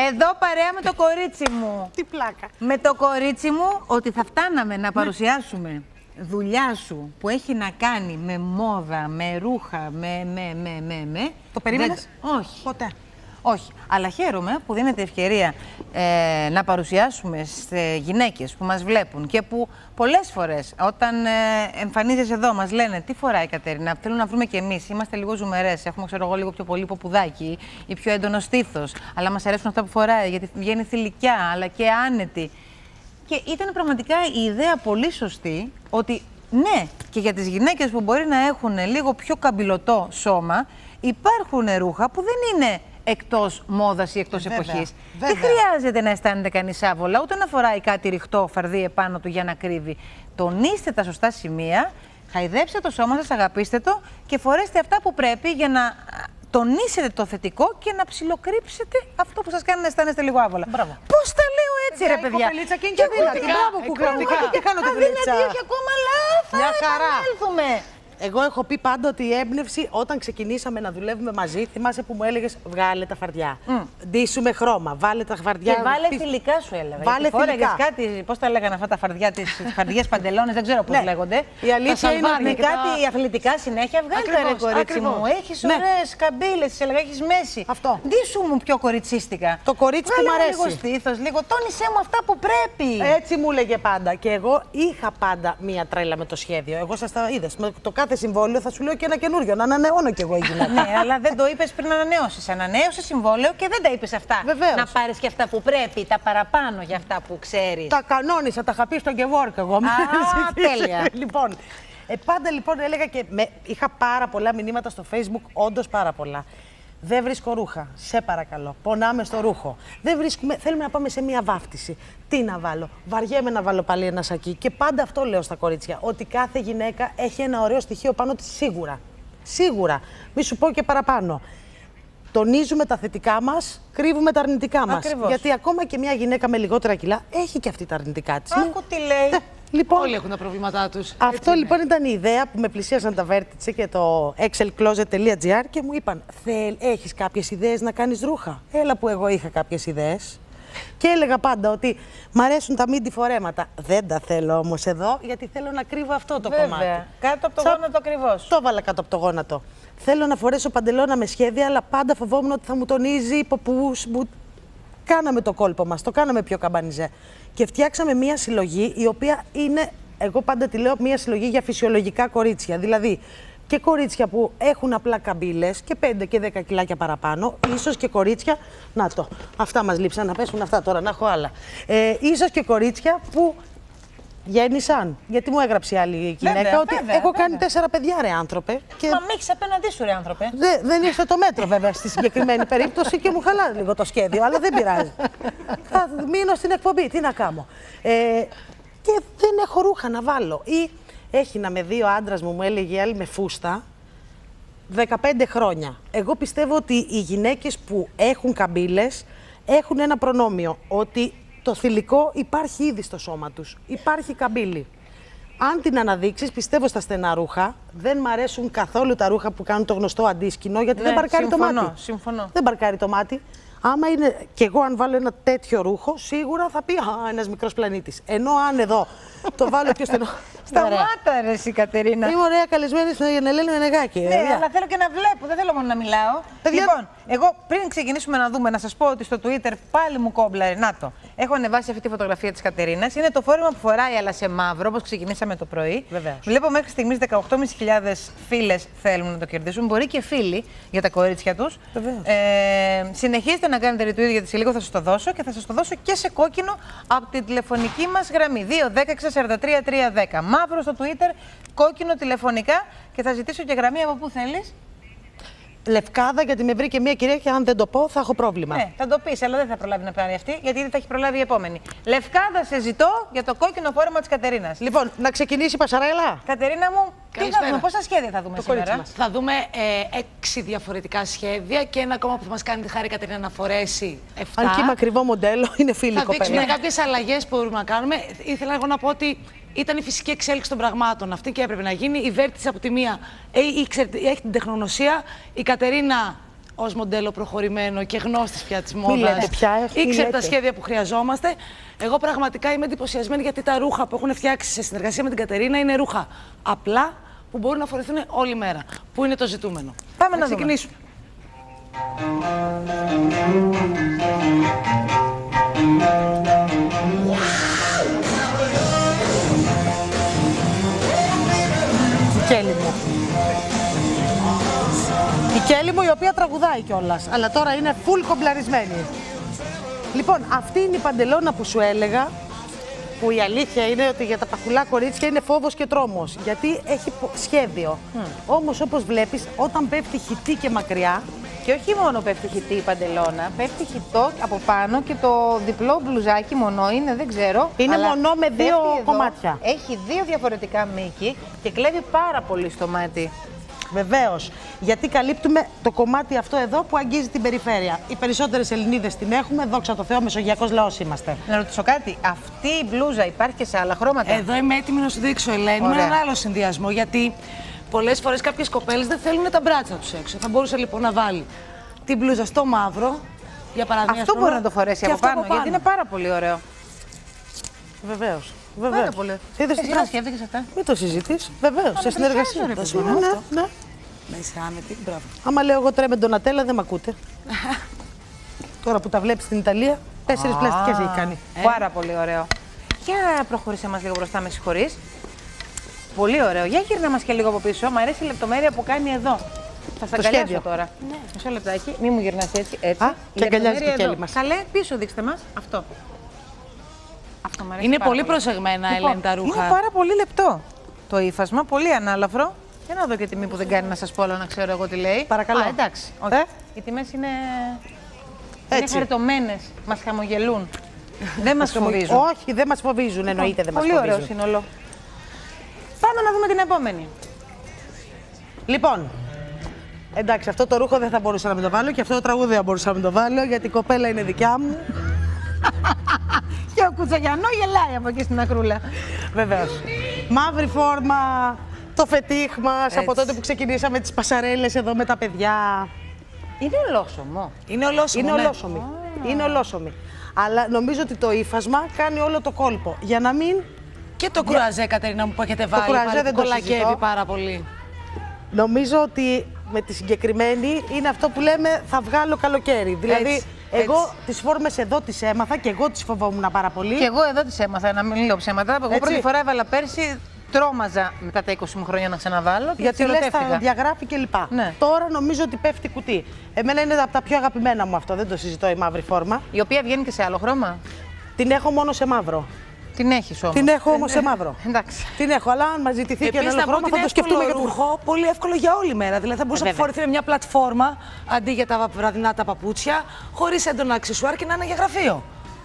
εδώ παρέα με το κορίτσι μου. Τι πλάκα. Με το κορίτσι μου ότι θα φτάναμε να παρουσιάσουμε δουλειά σου που έχει να κάνει με μόδα, με ρούχα, με. Το περίμενες? Όχι. Ποτέ. Όχι. Αλλά χαίρομαι που δίνεται ευκαιρία να παρουσιάσουμε σε γυναίκες που μας βλέπουν και που πολλές φορές όταν εμφανίζεσαι εδώ μας λένε τι φοράει η Κατερίνα, θέλουν να βρούμε κι εμείς, είμαστε λίγο ζουμερές, έχουμε ξέρω εγώ λίγο πιο πολύ ποπουδάκι ή πιο έντονο στήθος, αλλά μας αρέσουν αυτά που φοράει γιατί βγαίνει θηλυκιά αλλά και άνετη. Και ήταν πραγματικά η ιδέα πολύ σωστή ότι ναι, και για τις γυναίκες που μπορεί να έχουν λίγο πιο καμπυλωτό σώμα υπάρχουν ρούχα που δεν είναι εκτός μόδας ή εκτός εποχής. Δεν χρειάζεται να αισθάνεται κανείς άβολα, ούτε να φοράει κάτι ρηχτό φαρδί επάνω του για να κρύβει. Τονίστε τα σωστά σημεία, χαϊδέψτε το σώμα σας, αγαπήστε το και φορέστε αυτά που πρέπει για να τονίσετε το θετικό και να ψιλοκρύψετε αυτό που σας κάνει να αισθάνεστε λίγο άβολα. Πώς τα λέω έτσι, ρε παιδιά. Κοπελίτσα και είναι και αδύνατη. Μπράβο, κουκλά μου. Και κάνω τη δουλίτσα. Αδύνατη, όχι ακόμα, αλλά θα επανέλθουμε. Εγώ έχω πει πάντα ότι η έμπνευση όταν ξεκινήσαμε να δουλεύουμε μαζί, θυμάσαι που μου έλεγες βγάλε τα φαρδιά. Ντύσουμε χρώμα, βάλε τα φαρδιά. Και βάλε θηλυκά σου έλεγα. Βάλε θηλυκά. Κάτι, πώς τα λέγανε αυτά τα φαρδιά, τις φαρδιές παντελόνες, δεν ξέρω πώς λέγονται. Η αλήθεια είναι ότι κάτι αθλητικά συνέχεια βγάλε τα ρε κορίτσι μου. Έχεις ωραίες καμπύλες, τις έλεγα, έχεις μέση. Αυτό. Ντύσου μου πιο κοριτσίστικα. Το κορίτσι που μου αρέσει. Λίγο στήθος, λίγο τόνισέ μου αυτά που πρέπει. Έτσι μου έλεγε πάντα. Και εγώ είχα πάντα μία τρέλα με το σχέδιο. Εγώ σας τα είδες. Με το κάθε συμβόλαιο θα σου λέω και ένα καινούριο. Να ανανεώνω κι εγώ η γυναίκα. Ναι, αλλά δεν το είπες πριν ανανεώσεις. Ανανέωσες συμβόλαιο και δεν τα είπες αυτά. Βεβαίως. Να πάρεις και αυτά που πρέπει, τα παραπάνω για αυτά που ξέρεις. Τα κανόνισα, τα είχα πει στον Γεβόρκ εγώ. Τέλεια. Λοιπόν, πάντα λοιπόν έλεγα και είχα πάρα πολλά μηνύματα στο Facebook, όντως πάρα πολλά. Δεν βρίσκω ρούχα. Σε παρακαλώ. Πονάμε στο ρούχο. Δεν βρίσκουμε. Θέλουμε να πάμε σε μία βάφτιση. Τι να βάλω. Βαριέμαι να βάλω πάλι ένα σακί. Και πάντα αυτό λέω στα κορίτσια. Ότι κάθε γυναίκα έχει ένα ωραίο στοιχείο πάνω της σίγουρα. Σίγουρα. Μη σου πω και παραπάνω. Τονίζουμε τα θετικά μας, κρύβουμε τα αρνητικά μας. Ακριβώς. Γιατί ακόμα και μια γυναίκα με λιγότερα κιλά έχει και αυτή τα αρνητικά της. Άκου τι λέει. Λοιπόν, όλοι έχουν τα προβλήματά τους. Αυτό λοιπόν ήταν η ιδέα που με πλησίασαν τα Vertice και το excelcloset.gr και μου είπαν έχεις κάποιες ιδέες να κάνεις ρούχα. Έλα που εγώ είχα κάποιες ιδέες. Και έλεγα πάντα ότι μ' αρέσουν τα μίντι φορέματα. Δεν τα θέλω όμως εδώ γιατί θέλω να κρύβω αυτό το κομμάτι. Κάτω από το γόνατο ακριβώς. Το έβαλα κάτω από το γόνατο. Θέλω να φορέσω παντελώνα με σχέδια, αλλά πάντα φοβόμουν ότι θα μου τονίζει ποπούς. Κάναμε το κόλπο μας, το κάναμε πιο καμπανιζέ. Και φτιάξαμε μία συλλογή η οποία είναι, εγώ πάντα τη λέω, μία συλλογή για φυσιολογικά κορίτσια. Δηλαδή και κορίτσια που έχουν απλά καμπύλες και 5 και 10 κιλάκια παραπάνω, ίσως και κορίτσια. Να το, αυτά μας λείψαν, να πέσουν αυτά τώρα, να έχω άλλα. Ίσως και κορίτσια που γέννησαν. Γιατί μου έγραψε η άλλη γυναίκα ότι έχω κάνει 4 παιδιά, ρε άνθρωπε. Και... Μα μ' έχεις απέναντί σου, ρε άνθρωπε. Δεν ήρθε το μέτρο, βέβαια, στη συγκεκριμένη περίπτωση και μου χαλάει λίγο το σχέδιο, αλλά δεν πειράζει. Θα μείνω στην εκπομπή, τι να κάνω. Και δεν έχω ρούχα να βάλω. Ή έχει να με δει ο άντρας μου, μου έλεγε η άλλη με φούστα, 15 χρόνια. Εγώ πιστεύω ότι οι γυναίκες που έχουν καμπύλες έχουν ένα προνόμιο, ότι το θηλυκό υπάρχει ήδη στο σώμα τους. Υπάρχει καμπύλη. Αν την αναδείξεις, πιστεύω στα στενά ρούχα, δεν μ' αρέσουν καθόλου τα ρούχα που κάνουν το γνωστό αντίσκηνο, γιατί δεν μπαρκάρει το μάτι. Συμφωνώ. Δεν μπαρκάρει το μάτι. Άμα είναι κι εγώ αν βάλω ένα τέτοιο ρούχο, σίγουρα θα πει ένας μικρός πλανήτης. Ενώ αν εδώ το βάλω πιο στενό. Σταμάτα ρε εσύ Κατερίνα. Είμαι ωραία καλεσμένη στην Ελένη Μενεγάκη. Ναι, αλλά θέλω και να βλέπω, δεν θέλω μόνο να μιλάω. Παιδιά... Λοιπόν, εγώ πριν ξεκινήσουμε να δούμε, να σας πω ότι στο Twitter πάλι μου κόμπλαρε. Να το. Έχω ανεβάσει αυτή τη φωτογραφία της Κατερίνας. Είναι το φόρεμα που φοράει, αλλά σε μαύρο, όπως ξεκινήσαμε το πρωί. Βεβαίως. Βλέπω μέχρι στιγμής 18.500 φίλες θέλουν να το κερδίσουν. Μπορεί και φίλοι για τα κορίτσια τους. Συνεχίζετε να κάνετε retweet γιατί σε λίγο θα σας το δώσω και θα σας το δώσω και σε κόκκινο από την τηλεφωνική μας γραμμή. 2-10-643-310. Μαύρο στο Twitter, κόκκινο τηλεφωνικά και θα ζητήσω και γραμμή από πού θέλεις. Λευκάδα, γιατί με βρήκε μια κυρία και αν δεν το πω θα έχω πρόβλημα. Ναι, θα το πεις, αλλά δεν θα προλάβει να πάρει αυτή, γιατί θα έχει προλάβει η επόμενη. Λευκάδα, σε ζητώ για το κόκκινο φόρεμα της Κατερίνας. Λοιπόν, να ξεκινήσει η Πασαρέλα. Κατερίνα μου, τι θα δούμε, πόσα σχέδια θα δούμε το σήμερα. Θα δούμε 6 διαφορετικά σχέδια και ένα ακόμα που θα μας κάνει τη χάρη Κατερίνα να φορέσει 7. Αν και είμαι ακριβό μοντέλο, είναι φίλη θα κοπέλα. δείξουμε κάποιες αλλαγές που μπορούμε να κάνουμε. Ήθελα εγώ να πω ότι ήταν η φυσική εξέλιξη των πραγμάτων αυτή και έπρεπε να γίνει. Η Vertice από τη μία έχει την τεχνογνωσία, η Κατερίνα ως μοντέλο προχωρημένο και γνώστης πια της λέτε μόδας. πια, Ήξερε τα σχέδια που χρειαζόμαστε. Εγώ πραγματικά είμαι εντυπωσιασμένη γιατί τα ρούχα που έχουν φτιάξει σε συνεργασία με την Κατερίνα είναι ρούχα απλά που μπορούν να φορεθούν όλη μέρα. Που είναι το ζητούμενο. Πάμε να ξεκινήσουμε. Κέλλη μου. Η Κέλλη μου η οποία τραγουδάει κιόλας, αλλά τώρα είναι full κομπλαρισμένη. Λοιπόν, αυτή είναι η παντελώνα που σου έλεγα, που η αλήθεια είναι ότι για τα παχουλά κορίτσια είναι φόβος και τρόμος, γιατί έχει σχέδιο. Όμως όπως βλέπεις, όταν πέφτει χυτή και μακριά, Και όχι μόνο πέφτει χυτή η παντελώνα, πέφτει χυτό από πάνω και το διπλό μπλουζάκι μονό είναι, δεν ξέρω. είναι αλλά μονό με δύο πέφτει εδώ, κομμάτια. Έχει δύο διαφορετικά μήκη και κλέβει πάρα πολύ στο μάτι. βεβαίως, γιατί καλύπτουμε το κομμάτι αυτό εδώ που αγγίζει την περιφέρεια. Οι περισσότερες Ελληνίδες την έχουμε, δόξα τω Θεώ, μεσογειακός λαός είμαστε. Να ρωτήσω κάτι, αυτή η μπλούζα υπάρχει και σε άλλα χρώματα? Εδώ είμαι έτοιμη να σου δείξω, Ελένη, με Ωραία. έναν άλλο συνδυασμό. Γιατί πολλές φορές κάποιες κοπέλες δεν θέλουν τα μπράτσα τους έξω. Θα μπορούσε λοιπόν να βάλει την μπλούζα στο μαύρο, για παράδειγμα. Αυτό μπορεί να το φορέσει και από αυτό πάνω, γιατί είναι πάρα πολύ ωραίο. Βεβαίως. Πάρα πολύ. Είδες τι Εσύ να πράγμα. σκέφτηκες αυτά? Μην το συζητείς. Βεβαίως, σε συνεργασία. ρε παιδί Ναι, μου, ναι, αυτό. ναι. Να είσαι άνετη, μπράβο. Άμα λέω εγώ τρέμε Ντονατέλα, δεν μ' ακούτε. Τώρα που τα βλέπεις στην Ιταλία, 4 πλαστικές έχει κάνει. Πάρα πολύ ωραίο. Για προχωρήσε μας λίγο μπροστά, με συγχωρείς. Πολύ ωραίο. Για γύρνα μας και λίγο από πίσω. Μ' αρέσει η λεπτομέρεια που κάνει εδώ. Θα στα αγκαλιάσω σχέδιο. τώρα. Ναι. Μισό λεπτάκι. Μη μου γυρνάς έτσι. έτσι. Α, και αγκαλιάζει το κέλι εδώ. μας. Καλέ, πίσω δείξτε μας. Αυτό. Αυτό μ' αρέσει Είναι πάρα πολύ προσεγμένα, Λοιπόν, Ελένη, τα ρούχα. Είναι πάρα πολύ λεπτό το ύφασμα, πολύ ανάλαφρο. Για να δω και τιμή που δεν κάνει να σας πω, αλλά να ξέρω εγώ τι λέει. Παρακαλώ. Α, εντάξει. Όχι. Οι τιμές είναι Έτσι. χαριτωμένες. Μας χαμογελούν. Δεν μας φοβίζουν. Όχι, δεν μας φοβίζουν, εννοείται δεν μας Πολύ ωραίο φοβίζουν. σύνολο. Πάμε να δούμε την επόμενη. Λοιπόν, εντάξει, αυτό το ρούχο δεν θα μπορούσα να μην το βάλω και αυτό το τραγούδι δεν θα μπορούσα να μην το βάλω γιατί η κοπέλα είναι δικιά μου. Και ο Κουτσαγιανό γελάει από εκεί στην ακρούλα. Βεβαίως. Μαύρη φόρμα, το φετίχ μας, από τότε που ξεκινήσαμε τις πασαρέλες εδώ με τα παιδιά. Είναι ολόσωμο. Είναι ολόσωμο. Είναι ναι. ολόσωμη. Είναι ολόσωμη. Αλλά νομίζω ότι το ύφασμα κάνει όλο το κόλπο. Για να μην. Και το κουραζέ, Κατερίνα μου, που έχετε βάλει. κουραζέ πάλι, δεν που το κολακεύει συζητώ. πάρα πολύ. Νομίζω ότι με τη συγκεκριμένη είναι αυτό που λέμε θα βγάλω καλοκαίρι. Δηλαδή, Έτσι, εγώ έτσι. τις φόρμες εδώ τις έμαθα και εγώ τις φοβόμουν πάρα πολύ. Και εγώ εδώ τις έμαθα, να μην λέω ψέματα. Εγώ Έτσι. πρώτη φορά έβαλα πέρσι, τρόμαζα μετά τα 20 μου χρόνια να ξαναβάλω. Και Γιατί λες θα ερωτεύτηκα. διαγράφει κλπ. Ναι. Τώρα νομίζω ότι πέφτει κουτί. Εμένα είναι από τα πιο αγαπημένα μου αυτό, δεν το συζητώ, η μαύρη φόρμα. Η οποία βγαίνει και σε άλλο χρώμα. Την έχω μόνο σε μαύρο. Την έχεις όμως. Την έχω όμως σε μαύρο. Εντάξει. Την έχω, αλλά αν μας ζητηθεί και ένα Επίσης, άλλο να πω χρώμα ότι θα είναι το σκεφτούμε για εύκολο το ρούχο, πολύ εύκολο για όλη μέρα. Δηλαδή θα μπορούσε να Βέβαια. φορεθεί με μια πλατφόρμα αντί για τα βραδινά τα παπούτσια, χωρίς έντονα αξεσουάρ και να είναι για γραφείο.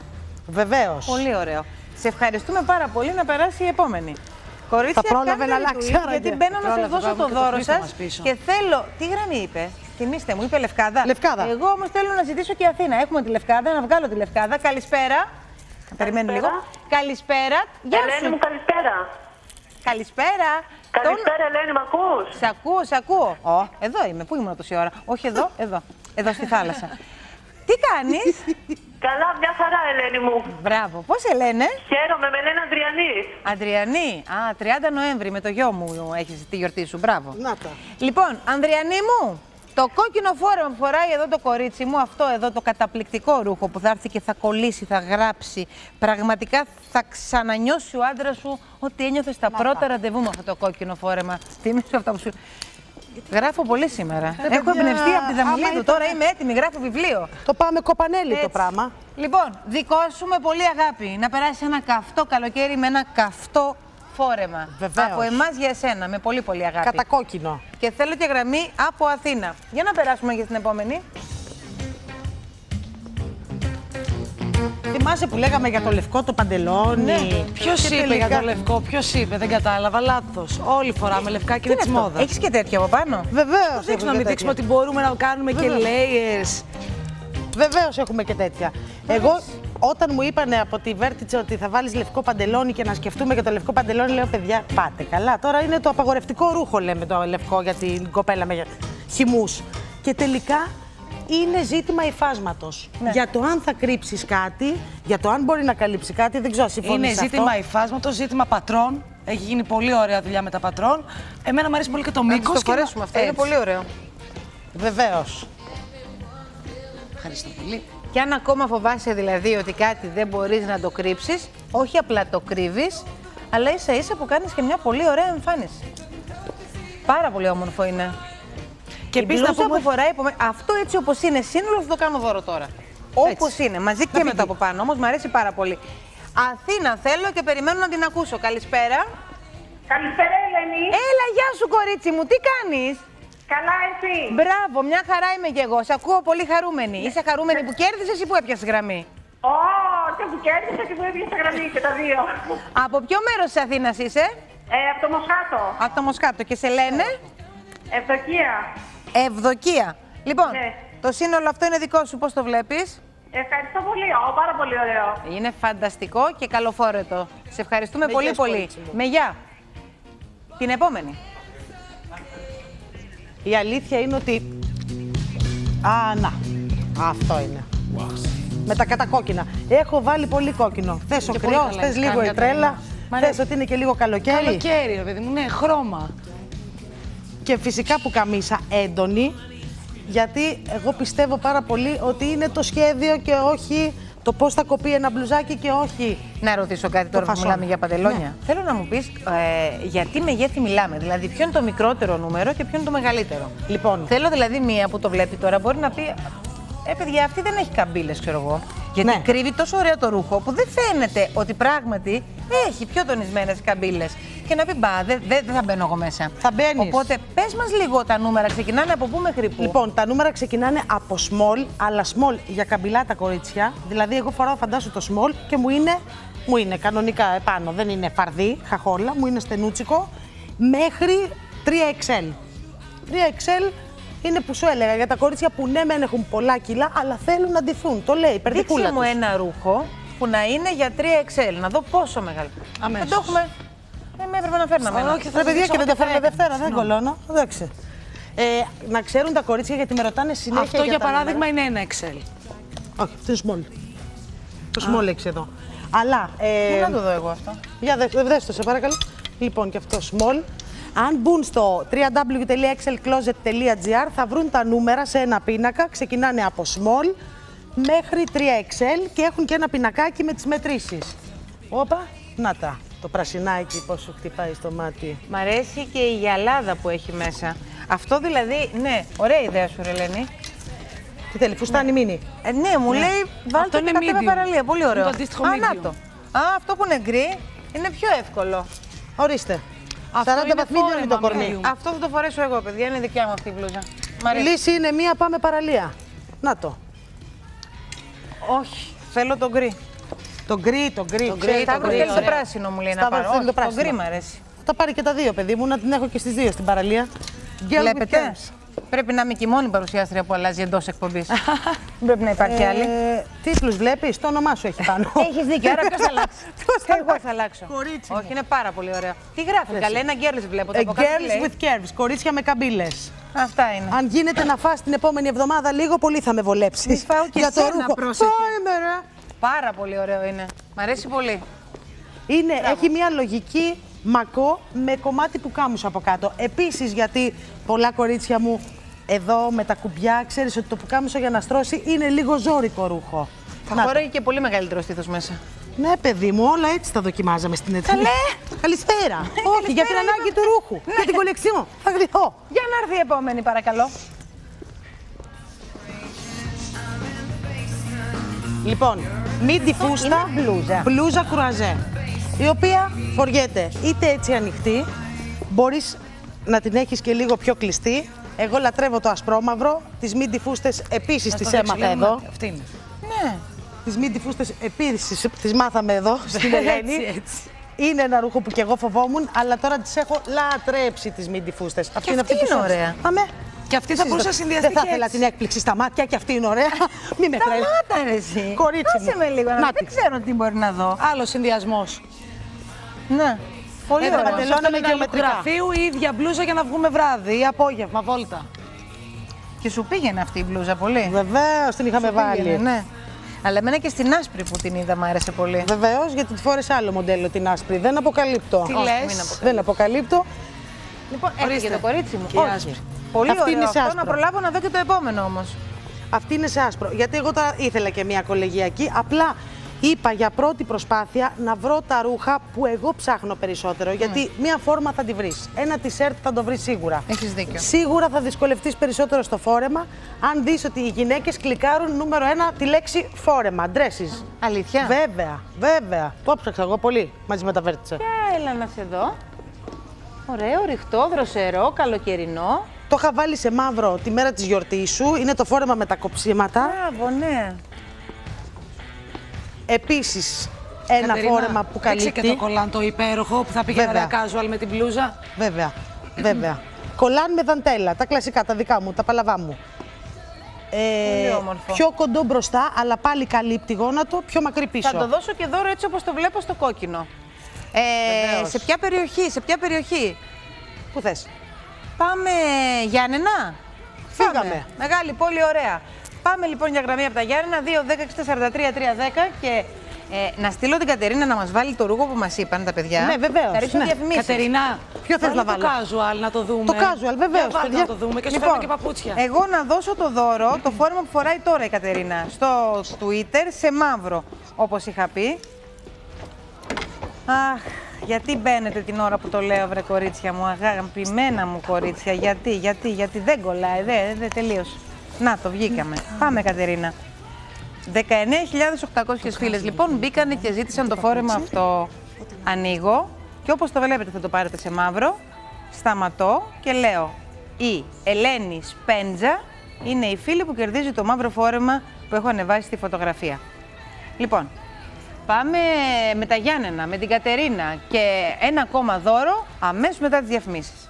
Βεβαίως. Πολύ ωραίο. Σε ευχαριστούμε πάρα πολύ, να περάσει η επόμενη. Κορίτσια, Θα πρόλαβε κάντε να αλλάξει, retweet, άραγε. γιατί μπαίνω να σας Πρόλαβε, δώσω πάμε το και το δώρο χρήστο σας μας πίσω. και θέλω. Τι γραμμή είπε, θυμίστε μου, είπε Λευκάδα. Λευκάδα. Εγώ όμως θέλω να ζητήσω και Αθήνα. Έχουμε τη Λευκάδα, να βγάλω τη Λευκάδα. Καλησπέρα. Περιμένω λίγο. Καλησπέρα. Γεια Ελένη σου. μου, καλησπέρα. Καλησπέρα. Καλησπέρα, Ελένη, μ' ακούς? Σε ακούω, σε ακούω. Εδώ είμαι. Πού ήμουν τόση ώρα. Όχι εδώ, εδώ. Εδώ στη θάλασσα. Τι κάνεις? Καλά, μια χαρά, Ελένη μου. Μπράβο. Πώς σε λένε? Χαίρομαι, με λένε Ανδριανή. Ανδριανή. Α, 30 Νοέμβρη με το γιο μου έχεις τη γιορτή σου. Μπράβο. Να τα. Λοιπόν, Ανδριανή μου, το κόκκινο φόρεμα που φοράει εδώ το κορίτσι μου, αυτό εδώ το καταπληκτικό ρούχο που θα έρθει και θα κολλήσει, θα γράψει. Πραγματικά θα ξανανιώσει ο άντρας σου ότι ένιωθε στα πρώτα ραντεβού με αυτό το κόκκινο φόρεμα. Τι είναι αυτά που σου. Γράφω πολύ σήμερα. Έχω παιδιά, εμπνευστεί από τη Δαμιλίδου. άμα Τώρα είμαι έτοιμη, γράφω βιβλίο. Το πάμε κοπανέλι το Έτσι. πράγμα. Λοιπόν, δικό σου με πολύ αγάπη. Να περάσει ένα καυτό καλοκαίρι με ένα καυτό φόρεμα. Βεβαίως. Από εμάς για εσένα, με πολύ πολύ αγάπη. Κατά κόκκινο. Και θέλω και γραμμή από Αθήνα. Για να περάσουμε και στην επόμενη. Θυμάσαι που λέγαμε για το λευκό το παντελόνι. Ναι. Ποιος Και είπε τελικά- για το λευκό, ποιος είπε, δεν κατάλαβα, λάθος. Όλοι φοράμε λευκά και είναι της μόδας. Έχεις και τέτοιο από πάνω. Βεβαίως. Δείξουμε να μην δείξουμε ότι μπορούμε να κάνουμε και Βεβαίως. layers. Βεβαίως έχουμε και τέτοια. Εγώ όταν μου είπανε από τη Βέρτιτσα ότι θα βάλεις λευκό παντελόνι και να σκεφτούμε για το λευκό παντελόνι, λέω παιδιά πάτε καλά. Τώρα είναι το απαγορευτικό ρούχο λέμε το λευκό για την κοπέλα με χυμούς. Και τελικά είναι ζήτημα υφάσματος. Για το αν θα κρύψεις κάτι, για το αν μπορεί να καλύψει κάτι, δεν ξέρω, συμφωνείς Είναι σε ζήτημα αυτό. υφάσματος, ζήτημα πατρών. Έχει γίνει πολύ ωραία δουλειά με τα πατρών. Εμένα μου αρέσει πολύ και το μήκος. Να το φορέσουμε αυτό, είναι πολύ ωραίο. Βεβαίως. Ευχαριστώ πολύ. Και αν ακόμα φοβάσαι δηλαδή ότι κάτι δεν μπορείς να το κρύψεις, όχι απλά το κρύβεις, αλλά ίσα ίσα που κάνεις και μια πολύ ωραία εμφάνιση. Πάρα πολύ όμορφο είναι. Και η επίσης μπλούζα να πούμε... που φοράει, αυτό έτσι όπως είναι σύνολο θα το κάνω δώρο τώρα. Όπως είναι, μαζί και με το από πάνω, όμως μου αρέσει πάρα πολύ. Αθήνα θέλω και περιμένω να την ακούσω. Καλησπέρα. Καλησπέρα, Ελένη. Έλα, γεια σου κορίτσι μου, τι κάνεις? Καλά, εσύ. Μπράβο, μια χαρά είμαι κι εγώ. Σε ακούω πολύ χαρούμενη. Είσαι χαρούμενη που κέρδισες ή που έπιασες γραμμή? Και που κέρδισα και που έπιασα γραμμή και τα δύο. Από ποιο μέρος της Αθήνας είσαι? Από το Μοσχάτο. Από το Μοσχάτο. Και σε λένε? Ευδοκία. Ευδοκία. Λοιπόν, Ναι. το σύνολο αυτό είναι δικό σου, πώς το βλέπεις? Ευχαριστώ πολύ. Πάρα πολύ ωραίο. Είναι φανταστικό και καλοφόρετο. Σε ευχαριστούμε πολύ γεια, πολύ. κορίτσι μου. Με γεια. Την επόμενη. Η αλήθεια είναι ότι... να. Αυτό είναι. Με τα κατακόκκινα. Έχω βάλει πολύ κόκκινο. Θες ο Και πολύ κρυός, καλά θες έχεις λίγο κάνει, η τρέλα, Κατερίνα. θες ότι είναι και λίγο καλοκαίρι. Καλοκαίρι, ρε παιδί μου, ναι, χρώμα. Και φυσικά που καμίσα έντονη, γιατί εγώ πιστεύω πάρα πολύ ότι είναι το σχέδιο και όχι το πώς θα κοπεί ένα μπλουζάκι και όχι. Να ρωτήσω κάτι τώρα που φασόν. μιλάμε για παντελόνια. Ναι. Θέλω να μου πεις γιατί μεγέθη μιλάμε. Δηλαδή, ποιο είναι το μικρότερο νούμερο και ποιο είναι το μεγαλύτερο. Λοιπόν, Θέλω δηλαδή μία που το βλέπει τώρα μπορεί να πει: παιδιά, αυτή δεν έχει καμπύλες, ξέρω εγώ. Γιατί Ναι. κρύβει τόσο ωραίο το ρούχο που δεν φαίνεται ότι πράγματι έχει πιο τονισμένες καμπύλες. Και να πει: μπα, δεν θα μπαίνω εγώ μέσα. Θα μπαίνεις. Οπότε πες μας λίγο τα νούμερα, ξεκινάνε από πού μέχρι πού. Λοιπόν, τα νούμερα ξεκινάνε από small, αλλά small για καμπυλά τα κορίτσια. Δηλαδή, εγώ φοράω φαντάσου το small και μου είναι κανονικά επάνω. Δεν είναι φαρδί, χαχόλα, μου είναι στενούτσικο. Μέχρι 3XL. 3XL είναι που σου έλεγα για τα κορίτσια που ναι, μεν έχουν πολλά κιλά, αλλά θέλουν να ντυθούν. Το λέει, περδικούλα Δείξε μου τους. ένα ρούχο που να είναι για 3XL, να δω πόσο μεγάλο. Αμέσως. Δεν το έχουμε. Με έπρεπε να φέρναμε ένα. Όχι, θα Ρε παιδιά, δείξω και δεν τα ό,τι φέρνω θα Δευτέρα, έκανες. δεν κολώνω. Εντάξει. Να ξέρουν τα κορίτσια γιατί με ρωτάνε συνέχεια. Αυτό για τα παράδειγμα νούμερα. είναι ένα Excel. Όχι, αυτό είναι small. Το small έχεις εδώ. Αλλά. Δεν να το δω εγώ αυτό. Για δες το, σε παρακαλώ. Λοιπόν, και αυτό small. Αν μπουν στο www.excelcloset.gr θα βρουν τα νούμερα σε ένα πίνακα. Ξεκινάνε από small μέχρι 3XL και έχουν και ένα πινακάκι με τις μετρήσεις. Όπα, να τα. Το πρασινάκι πώς σου χτυπάει στο μάτι. Μ' αρέσει και η γυαλάδα που έχει μέσα. Αυτό δηλαδή, ναι, ωραία ιδέα σου, Ρελένη. Τι θέλει, φουστάνι μίνι. Ναι, μου λέει, βάλτε Αυτό και είναι κατέβα medium. παραλία. Πολύ ωραίο. Είναι το αντίστοιχο Α, medium. να το. Αυτό που είναι γκρι είναι πιο εύκολο. Ορίστε. Αυτό 40 είναι βαθμίδιο είναι το φόρεμα κορμί. medium. Αυτό θα το φορέσω εγώ, παιδιά. Είναι δικιά μου αυτή η μπλούζα. Μ' Η αρέσει. λύση είναι μία, πάμε παραλία. Να το. Όχι, θέλω το γκρι. Το γκρι, το γκρι. Το ξέρεις, γκρι, το το γκρι. θέλει το Ωραία. πράσινο μου λέει να Σταύρο, πάρω. θέλει Όχι, το το πράσινο. γκρι μ' αρέσει. Θα πάρει και τα δύο, παιδί μου, να την έχω και στις δύο στην παραλία. Girl with Βλέπετε. curves. Πρέπει να είμαι και η μόνη παρουσιάστρια που αλλάζει εντός εκπομπής. Δεν πρέπει να υπάρχει άλλη. Τίτλους βλέπεις, το όνομά σου έχει πάνω. Έχεις δίκιο, άρα ποιος θα αλλάξει. Εγώ θα αλλάξω. Κορίτσι Όχι, είναι πάρα πολύ ωραίο. Τι γράφει, καλέ, ένα girls βλέπω. Το από κάτω τι Girls λέει? with curves, κορίτσια με καμπύλες. Αυτά είναι. Αν γίνεται να φας την επόμενη εβδομάδα λίγο, πολύ θα με βολέψεις. Μη φάω και Για το εσένα, ρούχο. πρόσεχε. Πάμε, ρε. Πάρα πολύ ωραίο είναι. Μ' αρέσει πολύ. Έχει μια λογική μακό με κομμάτι πουκάμισο από κάτω. Επίσης, γιατί πολλά κορίτσια μου εδώ με τα κουμπιά, ξέρεις ότι το πουκάμισο για να στρώσει είναι λίγο ζώρικο ρούχο. Θα Να το. χωράει και πολύ μεγαλύτερο στήθος μέσα. Ναι, παιδί μου, όλα έτσι τα δοκιμάζαμε στην εταιρεία. Καλέ! Καλησπέρα. Όχι, για την ανάγκη του ρούχου. Για την κολεξιόν. Θα γρηθώ. Για να έρθει η επόμενη, παρακαλώ. Λοιπόν, μίντι φούστα, είναι μπλούζα. μπλούζα κουραζέ, η οποία φοριέται είτε έτσι ανοιχτή, μπορείς να την έχεις και λίγο πιο κλειστή. Εγώ λατρεύω το ασπρόμαυρο, τις μίντι φούστες επίσης τις έμαθα εδώ. Αυτή είναι. Ναι. Τις μίντι φούστες επίσης τις μάθαμε εδώ στην Ελένη. Έτσι. Είναι ένα ρούχο που και εγώ φοβόμουν, αλλά τώρα τις έχω λατρέψει τις μίντι φούστες. αυτή είναι που σου ωραία. άρεσε. Αμέ. Και αυτή θα μπορούσε να συνδυαστεί Δεν θα και ήθελα έτσι. την έκπληξη στα μάτια και αυτή είναι ωραία. Μη με τρέλει. Σταμάτα ρε εσύ. Κορίτσι μου. Άσε με λίγο, Να δεν τη. ξέρω τι μπορεί να δω. Άλλο συνδυασμός. Ναι. Πολύ Εδώ ωραίο. παντελώνα με ένα γεωμετρικά. γραφείου ή ίδια μπλούζα για να βγούμε βράδυ ή απόγευμα, βόλτα. Και σου πήγαινε αυτή η μπλούζα πολύ. Βεβαίως την είχαμε βάλει. Πήγαινε, ναι. Αλλά εμένα και στην άσπρη που την είδα μου άρεσε πολύ. Βεβαίως, γιατί τη φόρεσε άλλο μοντέλο την άσπρη. Δεν αποκαλύπτω. Τι Όχι, λες? μην αποκαλύπτω. Δεν αποκαλύπτω. Λοιπόν, έφυγε το κορίτσι μου. Και η Όχι. άσπρη. Πολύ Αυτή ωραίο είναι σε αυτό, άσπρο. να προλάβω να δω και το επόμενο όμως. Αυτή είναι σε άσπρο. Γιατί εγώ τώρα ήθελα και μια κολεγιακή. Απλά είπα για πρώτη προσπάθεια να βρω τα ρούχα που εγώ ψάχνω περισσότερο. Γιατί μια φόρμα θα τη βρεις. Ένα τισέρτ θα το βρεις σίγουρα. Έχεις δίκιο. Σίγουρα θα δυσκολευτείς περισσότερο στο φόρεμα αν δεις ότι οι γυναίκες κλικάρουν νούμερο 1 τη λέξη φόρεμα, dresses. Αλήθεια. Βέβαια, βέβαια. Το ψάξα εγώ πολύ μαζί με τα βέρτιτσα. Έλα να σε δω. Ωραίο, ρηχτό, δροσερό, καλοκαιρινό. Το είχα βάλει σε μαύρο τη μέρα της γιορτής σου. Είναι το φόρεμα με τα κοψίματα. Μπράβο, ναι. Επίσης, ένα Κατερίνα, φόρεμα που ρίξε καλύπτει. και το κολάν το υπέροχο που θα πήγαινε Βέβαια. casual με την μπλούζα. Βέβαια, βέβαια. Κολάν με δαντέλα, τα κλασικά, τα δικά μου, τα παλαβά μου. Πολύ όμορφο. Πιο κοντό μπροστά, αλλά πάλι καλύπτει γόνατο, πιο μακρύ πίσω. Θα το δώσω και δώρο έτσι όπως το βλέπω στο κόκκινο. Βεβαίως. Σε ποια περιοχή. Πού θες? Πάμε Γιάννενα. Φύγαμε. Πάμε. Μεγάλη πόλη, ωραία. Πάμε λοιπόν για γραμμή από τα Γιάννενα, 2-10-6-43-310 και να στείλω την Κατερίνα να μας βάλει το ρούχο που μας είπαν τα παιδιά. Ναι, βεβαίως, Θα ρίξω ναι. διαφημίσεις. Κατερίνα, Ποιο θες βάλε να το βάλω? casual να το δούμε. Το casual, βεβαίως, Για βάλτε παιδιά. να το δούμε και σου Λοιπόν, φέρνω και παπούτσια. εγώ να δώσω το δώρο, το φόρεμα που φοράει τώρα η Κατερίνα, στο Twitter σε μαύρο, όπως είχα πει. Αχ, γιατί μπαίνετε την ώρα που το λέω, βρε κορίτσια μου, αγαπημένα μου κορίτσια, γιατί δεν κολλάει, δεν τελείωσε. Να, το βγήκαμε. Πάμε, Κατερίνα. 19.800 φίλες λοιπόν μπήκανε και ζήτησαν το φόρεμα αυτό. Ανοίγω και όπως το βλέπετε θα το πάρετε σε μαύρο. Σταματώ και λέω η Ελένη Σπέντζα είναι η φίλη που κερδίζει το μαύρο φόρεμα που έχω ανεβάσει στη φωτογραφία. Λοιπόν, πάμε με τα Γιάννενα, με την Κατερίνα και ένα ακόμα δώρο αμέσως μετά τις διαφημίσεις.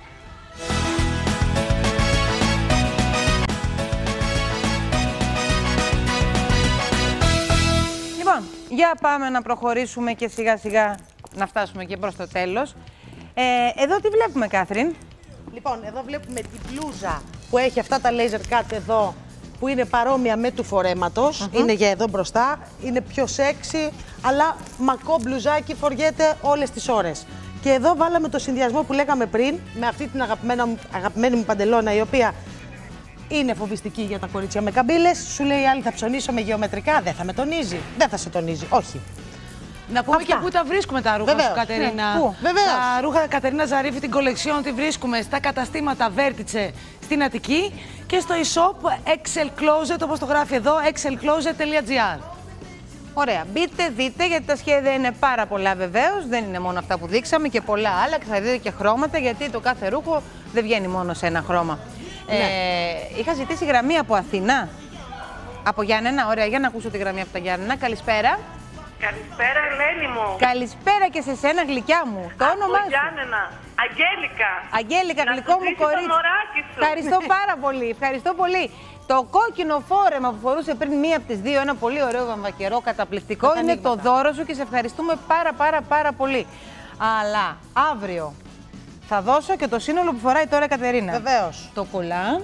Λοιπόν, για πάμε να προχωρήσουμε και σιγά σιγά να φτάσουμε και προς το τέλος. Εδώ τι βλέπουμε, Κάθριν? Λοιπόν, εδώ βλέπουμε την μπλούζα που έχει αυτά τα laser cut εδώ, που είναι παρόμοια με του φορέματος. Είναι για εδώ μπροστά, είναι πιο σεξι, αλλά μακό μπλουζάκι φοριέται όλες τις ώρες. Και εδώ βάλαμε το συνδυασμό που λέγαμε πριν, με αυτή την αγαπημένη μου παντελώνα, η οποία είναι φοβιστική για τα κορίτσια με καμπύλες. Σου λέει η άλλη θα ψωνίσω με γεωμετρικά, δεν θα με τονίζει. Δεν θα σε τονίζει, όχι. Να πούμε Αυτά. και πού τα βρίσκουμε τα ρούχα Βεβαίως, σου, Κατερίνα. ναι, πού? Βεβαίως. Τα ρούχα Κατερίνα Ζαρίφη, την κολεξιόν, τη βρίσκουμε στα καταστήματα Βέρτιτσε στην Αττική και στο e-shop Excel Closet, όπως το γράφει εδώ, excelcloset.gr. Ωραία, μπείτε, δείτε, γιατί τα σχέδια είναι πάρα πολλά βεβαίως. Δεν είναι μόνο αυτά που δείξαμε και πολλά άλλα. Και θα δείτε και χρώματα, γιατί το κάθε ρούχο δεν βγαίνει μόνο σε ένα χρώμα. Είχα ζητήσει γραμμή από Αθηνά. Από Γιάννενα, ωραία, για να ακούσω τη γραμμή από τα Γιάννενα. Καλησπέρα. Καλησπέρα, Ελένη μου. Καλησπέρα και σε σένα, γλυκιά μου. Το όνομά σου? Γιάννενα. Αγγέλικα. Αγγέλικα, Να γλυκό σου μου ζήσει το κορίτσι. μωράκι σου. Ευχαριστώ πάρα πολύ. Ευχαριστώ πολύ. Το κόκκινο φόρεμα που φορούσε πριν μία από τις δύο, ένα πολύ ωραίο βαμβακερό, καταπληκτικό, είναι το δώρο σου και σε ευχαριστούμε πάρα πολύ. Αλλά αύριο θα δώσω και το σύνολο που φοράει τώρα η Κατερίνα. Βεβαίως. Το κολάν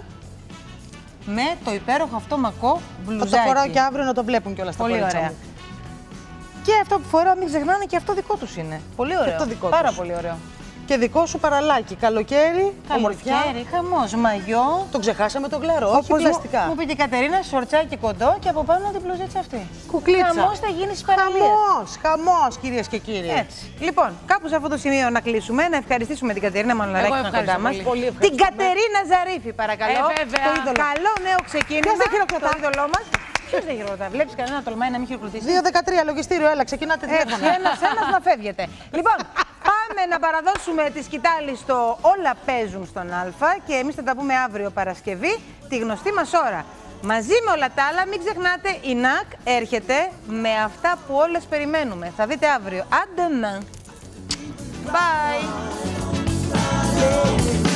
με το υπέροχο αυτό μακό μπλουζάκι. Θα το φοράω και αύριο να το βλέπουν κιόλας τα Πολύ κορίτσια ωραία. μου. Και αυτό που φοράω, μην ξεχνάνε, και αυτό δικό τους είναι. Πολύ ωραίο. αυτό δικό Πάρα τους. πολύ ωραίο. Και δικό σου παραλάκι, καλοκαίρι, ομορφιά. Καλοκαίρι, χαμός, μαγιό. Το ξεχάσαμε το γλαρό, όχι Όπως πλαστικά. μου είπε και η Κατερίνα, σορτσάκι κοντό και από πάνω την μπλουζίτσα αυτή. Κουκλίτσα. Χαμός θα γίνει στις παραλίες. Χαμός, κυρίες και κύριοι. Έτσι. Λοιπόν, κάπου σε αυτό το σημείο να κλείσουμε, να ευχαριστήσουμε την Κατερίνα Μανολαράκη που είναι ευχαριστώ κοντά μας. πολύ. Πολύ Την ευχαριστούμε. Κατερίνα Ζαρίφη, παρακαλώ. Βέβαια. Το είδωλο. Καλό νέο ξεκίνημα. Ποιος δεν χειροκροτά? Το είδωλό μας. Ποιος δεν χειροκροτά? Βλέπεις κανένα να τολμάει να μην χειροκροτήσει? 2-13, λογιστήριο, έλα, ξεκινάτε τηλέφωνο. Ένας να φεύγετε. Λοιπόν, πάμε να παραδώσουμε τη σκητάλη στο Όλα παίζουν στον Α και εμείς θα τα πούμε αύριο Παρασκευή, τη γνωστή μας ώρα. Μαζί με όλα τα άλλα, μην ξεχνάτε, η ΝΑΚ έρχεται με αυτά που όλες περιμένουμε. Θα δείτε αύριο. Άντε να. Bye.